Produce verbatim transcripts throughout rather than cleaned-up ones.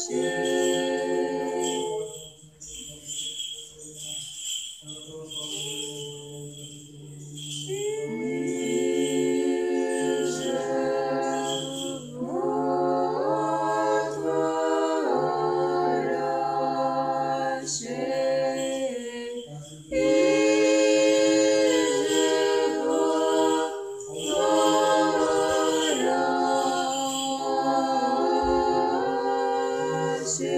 She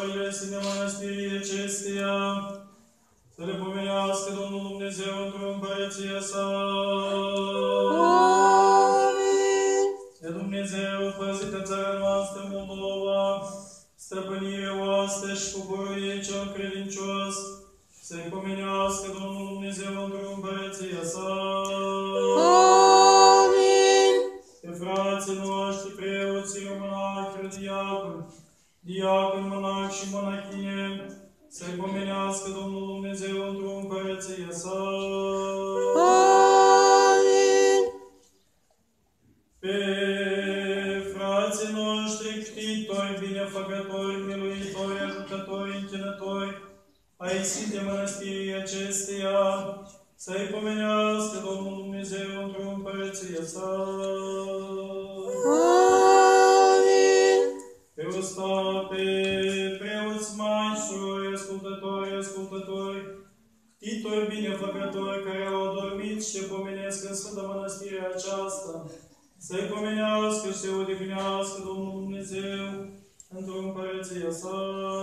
soarele Sfinte Mănăstirii acesteia, să le pomenească Domnul Dumnezeu într-o împărăție sa. Amin. De Dumnezeu, păzită țara noastră Moldova, stăpânire oastă și poporul ei cel credincios, să-i pomenească Domnul Dumnezeu într-o împărăție sa. Amin. Pe frații noștri, preoții, monachi, diaconi, diaconi, monachi și monachine, să-i pomenească Domnul Dumnezeu într-o împărăție sa. Amin. Pe frații noștri, ctitori, binefăcători, miluitori, ajutători, închinători, ai Sfinte Mănăstirii acesteia, să-i pomenească Domnul Dumnezeu într-o împărăție sa. Amin. Pe ostate, preoți mari, surori, ascultători, ascultători, ctitori, binefăcători, care au adormit și se pomenesc în Sfânta Mănăstire aceasta, să-i pomenească și se odihnească Domnul Dumnezeu într-o împărăție sa.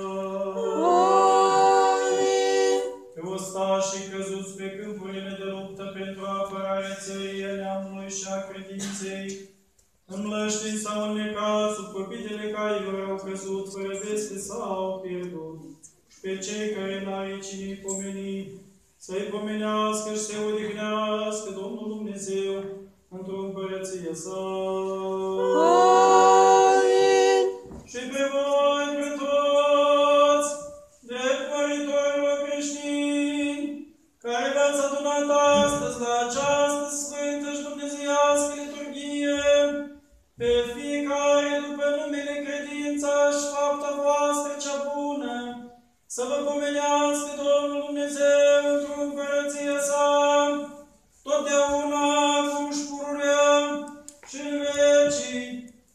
Amin. Pe ostașii căzuți pe câmpurile de luptă pentru apărarea țării, a neamului și a credinței, înlăștiți sau înnecați sub copitele cailor au căzut fără veste sau au pierdut. Și pe cei care n-ai cine-i pomeni, să-i pomenească și se odihnească Domnul Dumnezeu într-o împărăție sa. Amin. Și pe voi, pe toți, dreptmăritorilor creștini, care v-ați adunat astăzi la această sfântă și dumnezeiască liturghie, pe fiecare după numele, credința și fapta voastră cea bună, să vă pomenească Domnul Dumnezeu într-o împărăție sa, totdeauna, acum și pururea și în vecii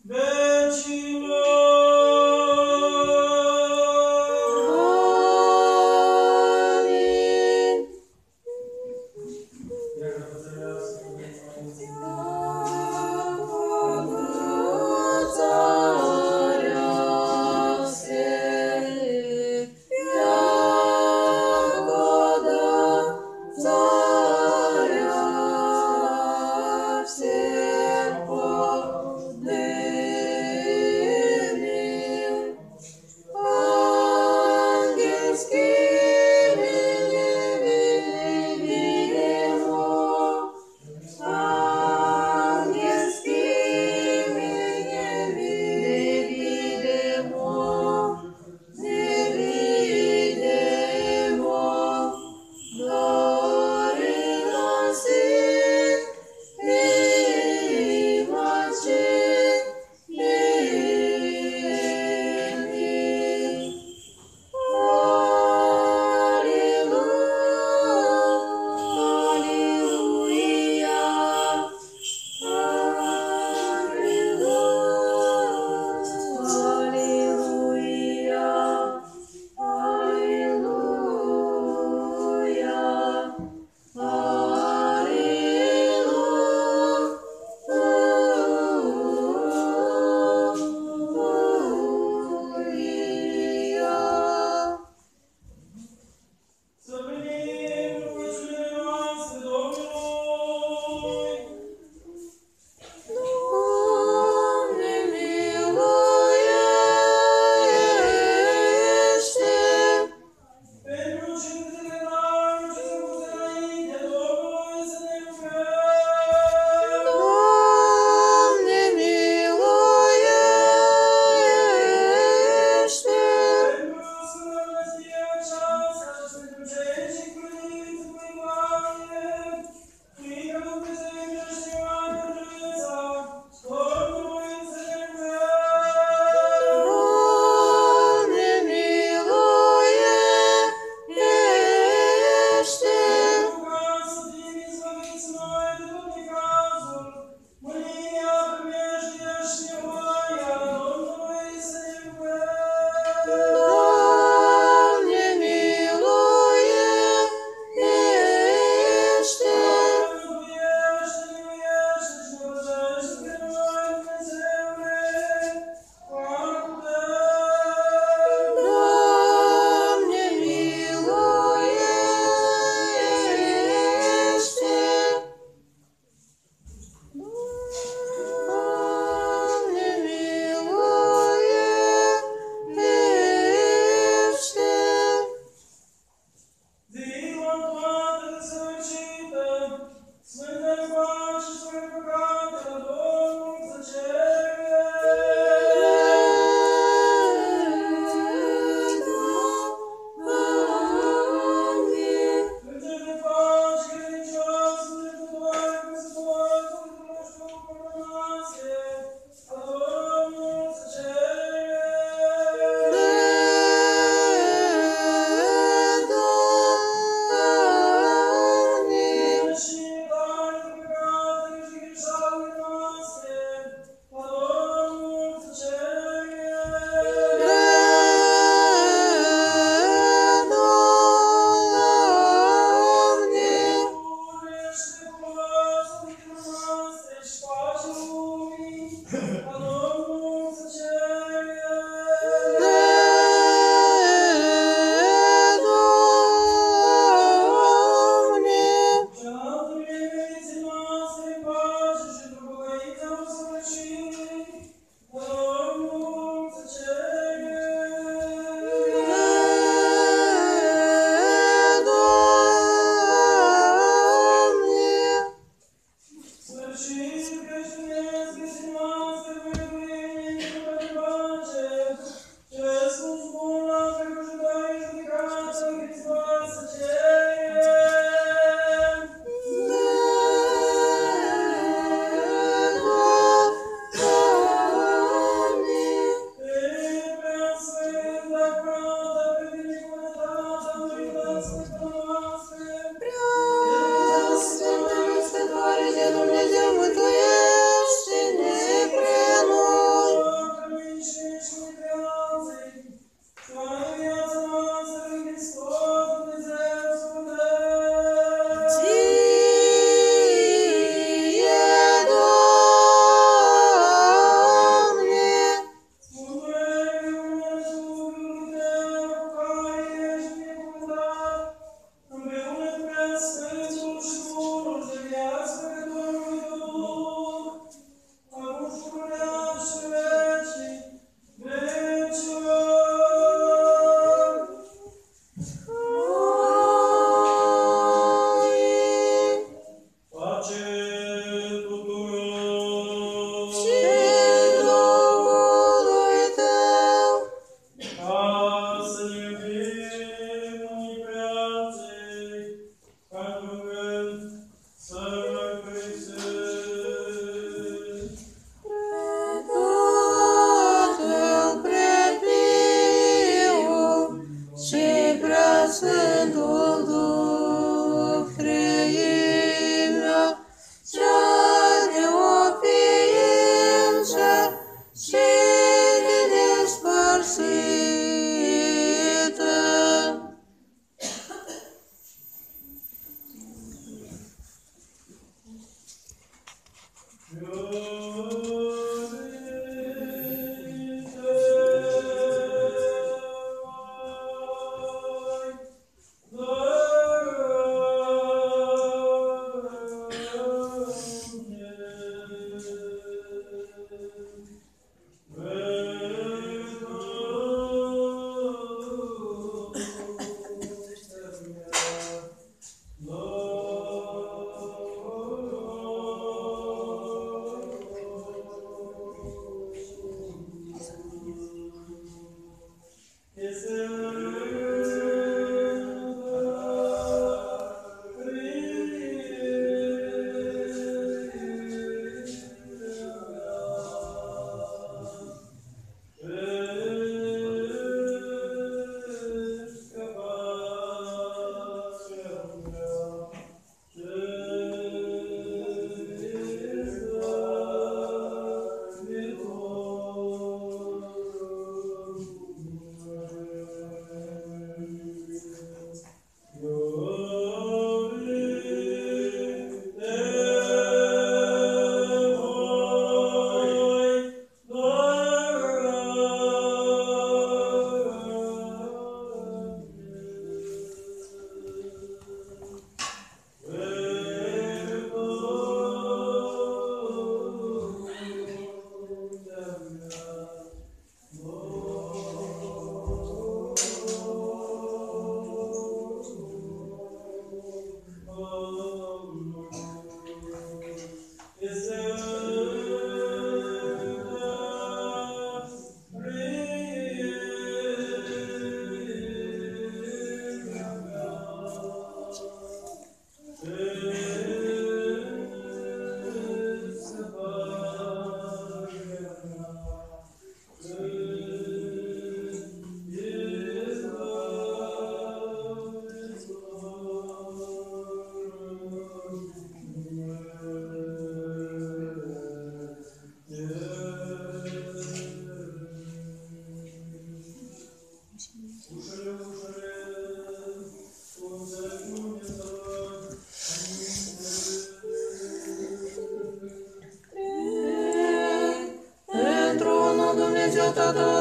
Într-unul Dumnezeu Tatăl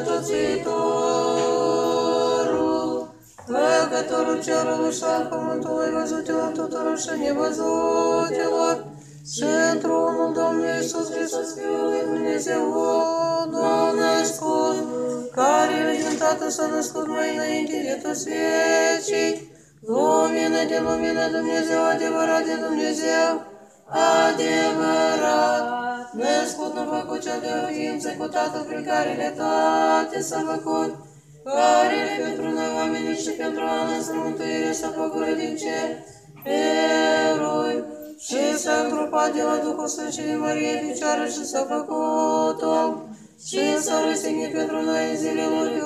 Atotțitorul, Făcătorul cerului și al pământului, văzutilor tuturor și nevăzutilor, și într-unul Domnul Iisus Hristos, Fiul lui Dumnezeu, Domnul născut, care din Tatăl s-a născut mai înainte de toți vecii, lumină de lumină, Dumnezeu adevărat de Dumnezeu, adevărat, născut, nu făcut cel de o ființă cu Tatăl prin care le toate s-a făcut, care pentru noi oamenii și pentru a noastră mântuire s-a făcut din cer, eroi, și s-a întrupat de la Duhul Sfânt și din Marie Fecioară și s-a făcut om, și s-a răstignit pentru noi în zilele lui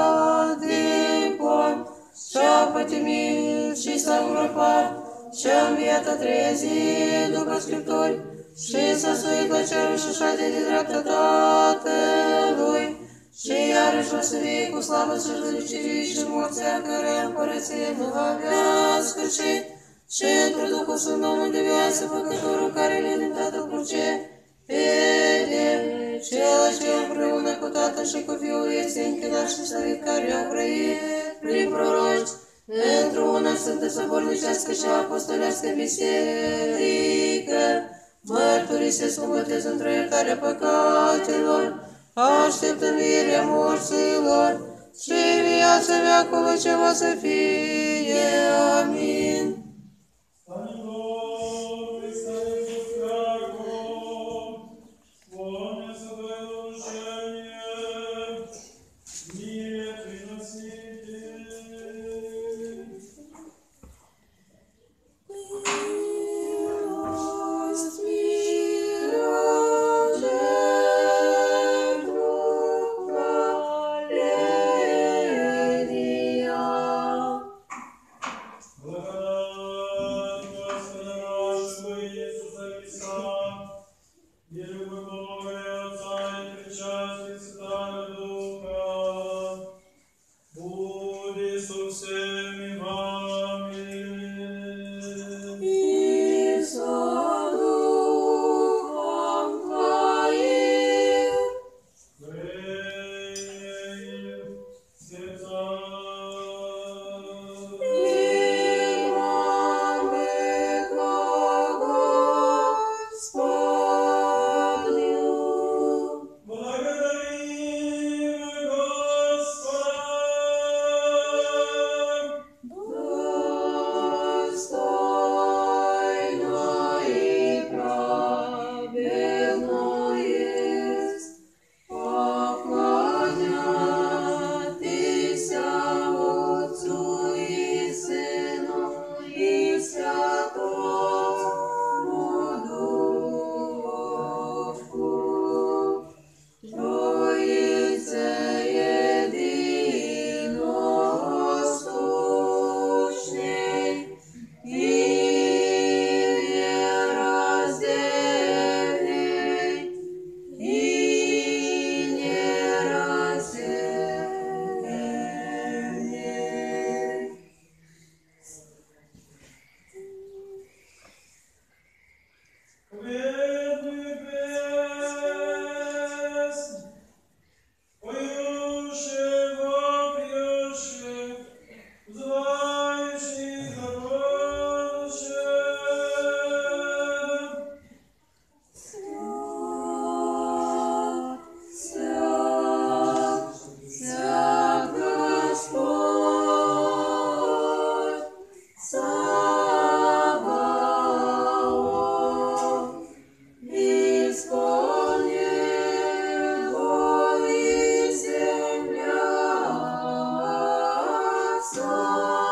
Adipon, și-a pătimit și s-a îngropat, și-a înviat a treia zi după Scripturi, și s-a suit la cerul și șade de dreapta Tatălui, și iarăși o să vie cu slavă și judicirii și morția, căreia împărăție nu va avea sfârșit, și într Duhul Sfânt Domnul de viață, Făcătorul care le din Tatăl procede, cel ce împreună cu Tatăl și cu Fiul este închinat și slăvit, care au grăit prin proroci, într-o una sfântă săbornicească și apostolească biserică, mărturisesc un botez într-o iertarea păcatelor, aștept învierea morților și viața veacului ce va să fie. Amin. Soul.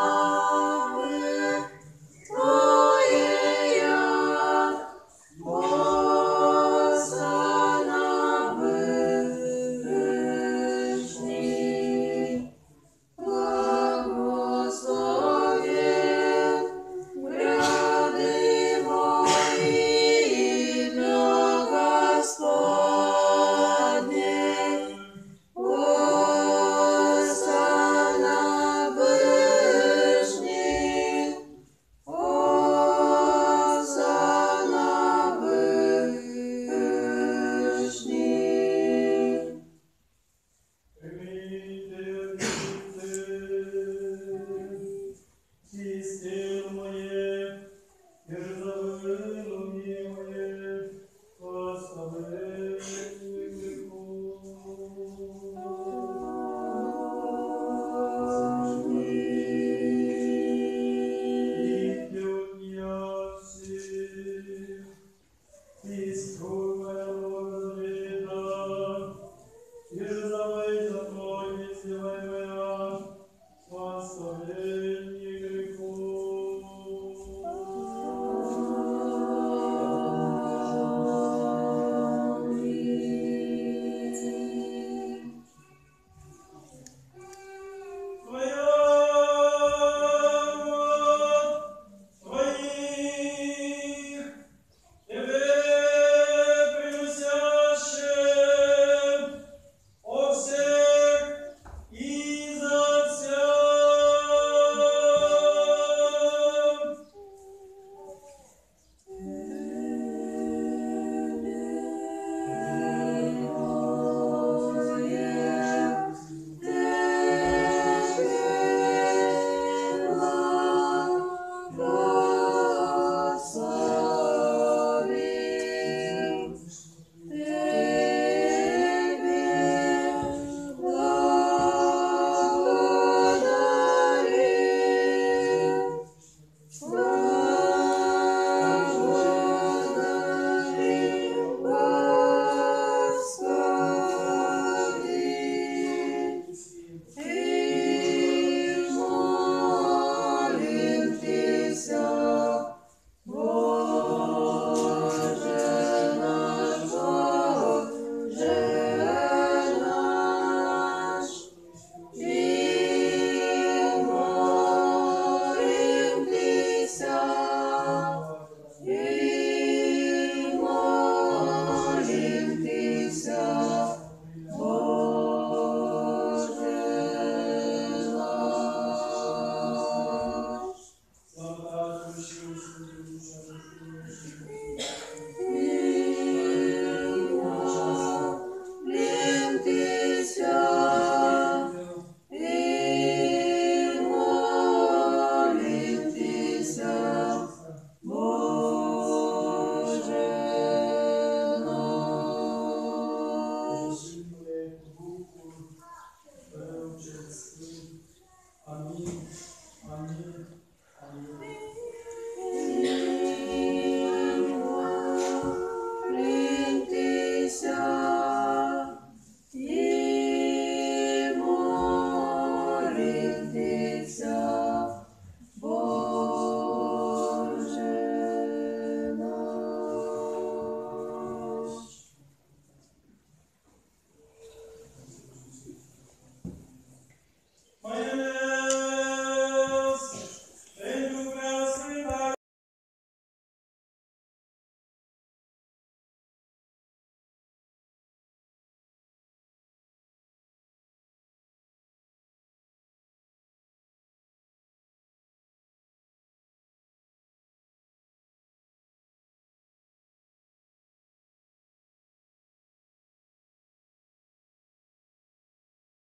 Amin. Amin.